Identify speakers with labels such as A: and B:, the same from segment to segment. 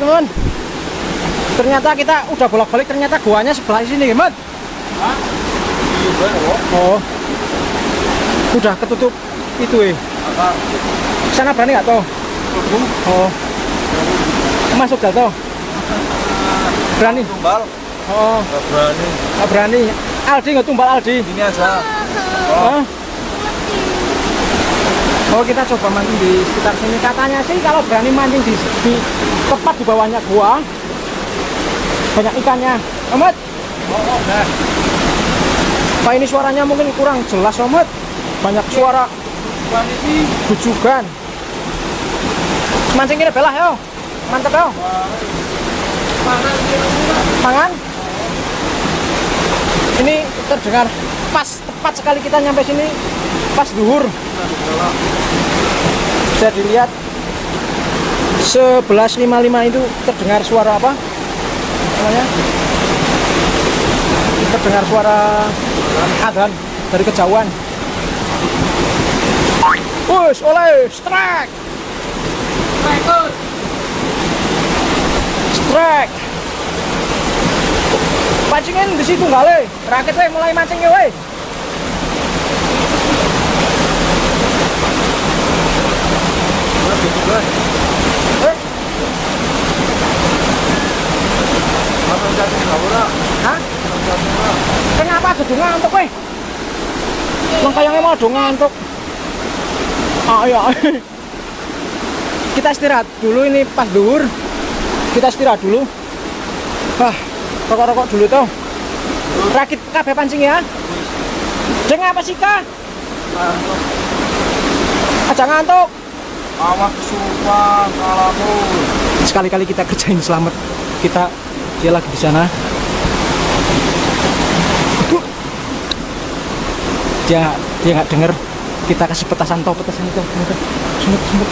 A: teman-teman. Ternyata kita udah bolak-balik, ternyata guanya sebelah sini, Mat. Oh. Udah ketutup itu, Sana berani nggak toh? Oh. Masuk gak toh? Berani?
B: Tumbal.
A: Oh.
B: Nggak berani.
A: Nggak berani. Aldi nggak tumbal Aldi.
B: Ini aja.
A: Oh, kita coba mancing di sekitar sini. Katanya sih kalau berani mancing di tepat di bawahnya gua, banyak ikannya. Omet.
B: Oh, nah.
A: Pak, ini suaranya mungkin kurang jelas, Omet. Banyak suara bujugan. Mancing ini belah yo. Mantap yo. Mangan. Ini terdengar pas, tepat sekali kita nyampe sini pas duhur. Bisa dilihat 11.55 itu terdengar suara apa namanya, terdengar suara adzan dari kejauhan. Push oleh strike pancingin di situ nggak le rakit we, mulai mancing ya we. Hah? Kenapa ada ngantuk weh? Makanya mau ada ngantuk. Ayo. Kita istirahat dulu, ini pas duhur. Kita istirahat dulu. Rokok-rokok dulu tuh. Rakit kabeh pancing ya. Jeng apa sih kak? Aja ngantuk.
B: Awas kesurupan kalamu.
A: Sekali-kali kita kerjain selamat. Dia lagi di sana. Dia nggak denger. Kita kasih petasan itu. Sumut.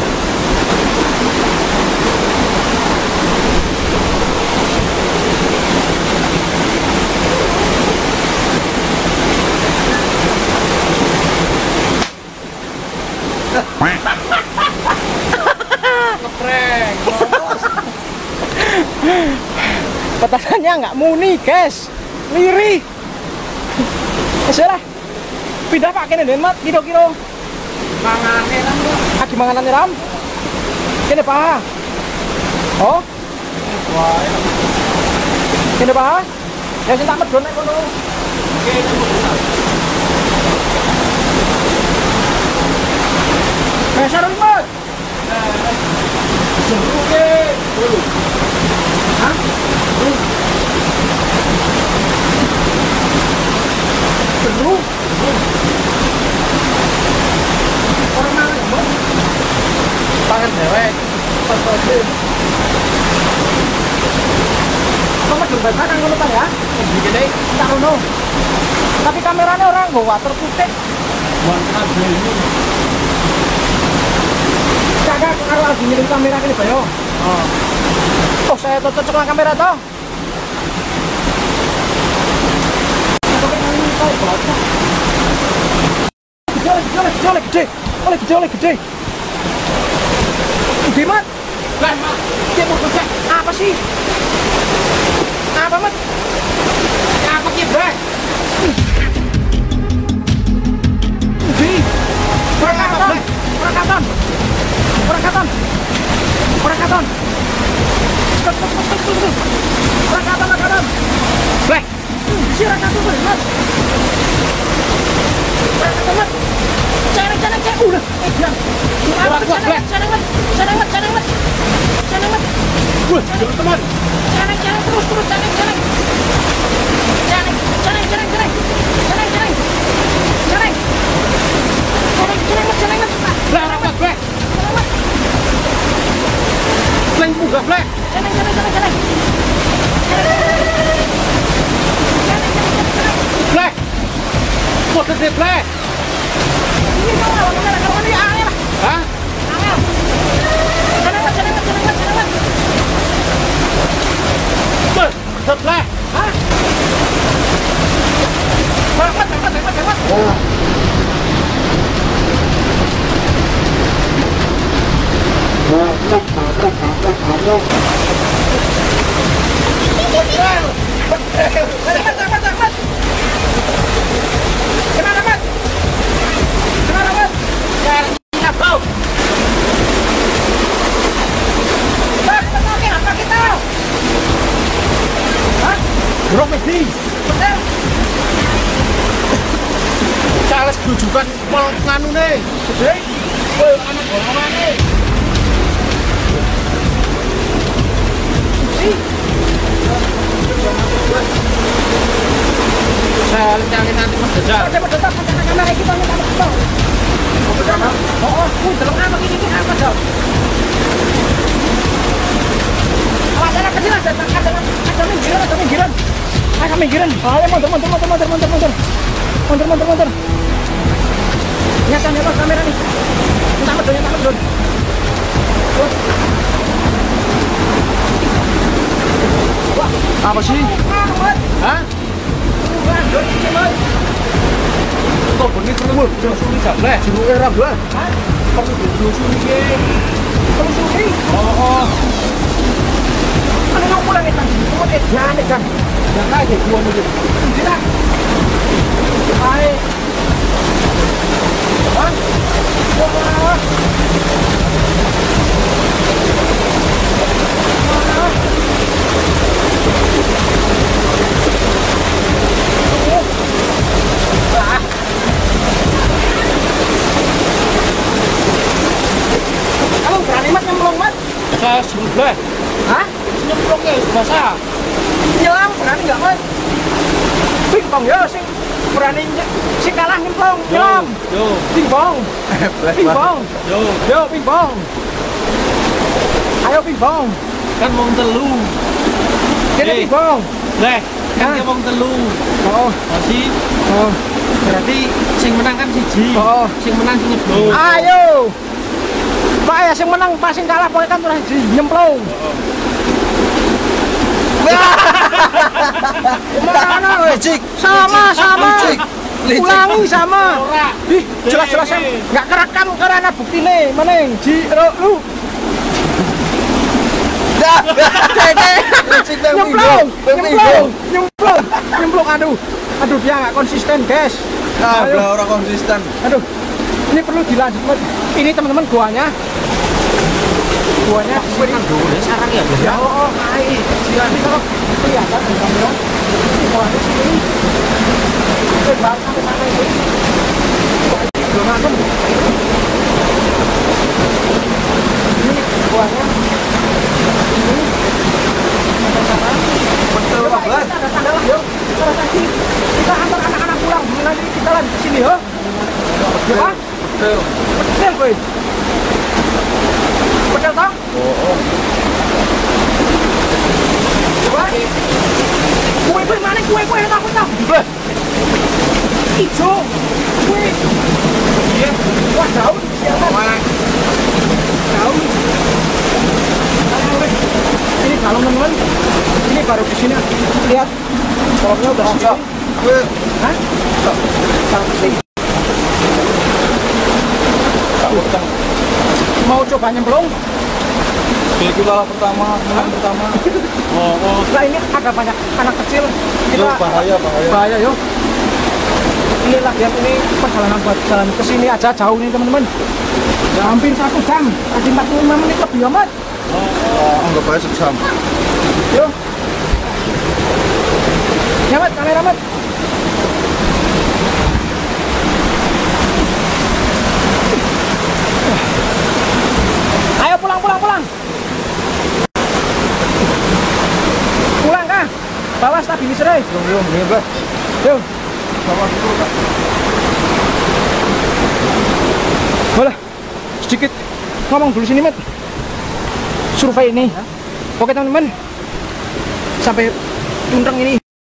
B: Ngeprank.
A: Petasannya nggak muni, guys. Lirih. Salah. Pindah pak kene den mat kira-kira.
B: Mangane ram.
A: Agi manganane ram. Kene pak. Oh.
B: Wah.
A: Kene pak. Ya sing tak medhon nek kono.
B: Oke, nyambung.
A: Besar mat.
B: Oke.
A: Hah? Seru. Orang mana ya, Bang?
B: Tangan dewek.
A: Kamu coba kan ngono ta ya?
B: Begini.
A: Tak ngono. Tapi kameranya orang bawa terputik.
B: Buat kabel ini.
A: Kakak karo lagi ngirim kamera kene bayo. Oh, saya cocok dengan kamera toh. Oleh gede. Gede mat.
B: Lah, Mak.
A: Dia mau gede. Apa sih? Apa mat?
B: Apa ki, Bre?
A: Gede. Perakatan. Perakatan. Bleh. Si rakatan mat. Perakatan mat. Jangan. Udah. Jangan.
B: Wah, teman.
A: Jangan terus. Jangan.
B: Lah, apa, Bre? Leng buka, Bre.
A: Jangan.
B: Bre. Kok gede, Bre?
A: Ini kalau ini angin.
B: Hah?
A: Angin. Jangan.
B: Ber, Bre.
A: Hah? Banget. Gimana, Mat? Gimana, Mat?
B: Ya, bau.
A: Mat, kita mau apa kita? Hah?
B: Gerok Medi.
A: Betul.
B: Charles grujukan pol nganu nih.
A: Sedih.
B: Woi, anak golongan nih. Saya cari nanti mengejar.
A: Coba tetap pakai kamera kita minta foto. Oh, kuwi delok apa iki apa, Dok? Awas anak kecil ada minggiran. Ayo minggiran. Ayo mundur. Mundur. Nyata kamera nih. Minta medun. Wah,
B: Apa sih? Hah? Kok bengi terus disusuri jableh, jeruke ra gua.
A: Hah?
B: Perlu disusuri ki.
A: Telusuri.
B: Oh.
A: Ano nang pulang ito? Sumunod yan kan.
B: Yang kayak gua nih.
A: Sila. Ay. Hah? Wah. Kamu berani mat nyemplung mat?
B: Saya sebelah.
A: Hah?
B: Nyemplungnya basah.
A: Nyelam berani nggak mat? Pingpong ya sing berani sing kalah nyemplung nyelam.
B: Yo.
A: Pingpong. Pingpong.
B: Yo.
A: Pingpong. Ayo pingpong.
B: Kan mau telu.
A: Jadi
B: Eh.
A: pingpong.
B: Leh, kan
A: Hah?
B: dia mau telu.
A: Oh,
B: Masih
A: oh,
B: berarti sing menang kan siji.
A: oh.
B: Sing menang sing nyemplung.
A: Ayo. Pak ya sing menang pas sing kalah pokoknya kan terus nyemplung. Mana weh?
C: Licik.
A: Sama.
C: Licik.
A: Ulangi sama.
B: Ora.
A: Ih, jelas-jelas nggak kerekam karena buktine meneng ji lu
C: Licik
A: nyemplung aduh dia nggak konsisten guys. Ayo.
C: orang konsisten.
A: Aduh, ini perlu dilanjut Mat. Ini teman-teman guanya
B: Sekarang ya, Bos.
A: ya oh air ini kalau kelihatan di kamera ini guanya sini lebar sampai mana ini belum masuk ini guanya ini sampai sana
C: Betul,
A: Coba,
C: Pak Blas.
A: kita ada tanggal lah yuk terus nanti kita antar anak-anak pulang nanti kita lanjut ke sini yuk coba
C: Betul.
A: betul boy betul toh
C: Oh.
A: coba kue mana kue yang takut tak hijau kue
B: Iya.
A: wah daun siapa
B: Mana?
A: daun ini kalau teman-teman ini baru di sini lihat kolomnya udah siap
C: Gue
A: hah sampai mau coba nyemplung
C: itu kalah pertama, menang pertama.
B: Oh.
A: nah ini ada banyak anak kecil
C: Itu
A: kita bahaya yuk ini latihan ini perjalanan buat jalan ke sini aja jauh nih teman-teman ya, hampir 1 jam tadi 45 menit lebih amat
C: Anggap aja sejam.
A: yuk ya Mat kamera Mat ayo pulang pulang kah bawa stabilizer
C: Belum, Blas.
A: yuk
C: Bawa dulu, Kak.
A: boleh sedikit ngomong dulu sini Mat survei ini oke teman-teman sampai tundeng ini